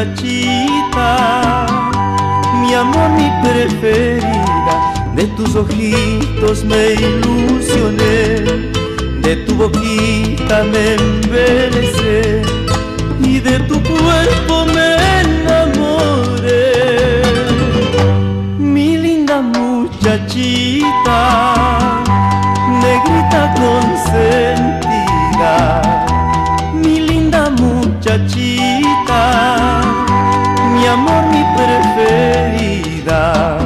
muchachita, mi amor, mi preferida. De tus ojitos me ilusioné, de tu boquita me embelecé y de tu cuerpo me enamoré. Mi linda muchachita, negrita consentida, mi linda muchachita, mi amor, mi preferida.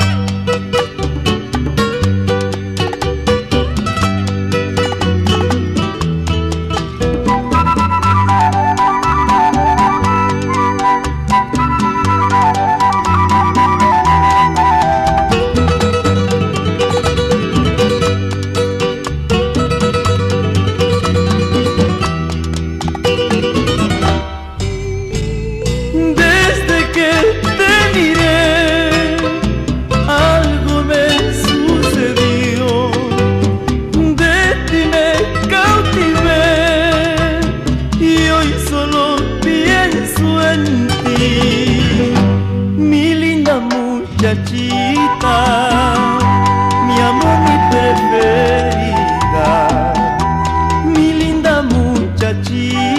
Muchachita, mi amor, mi preferida, mi linda muchachita.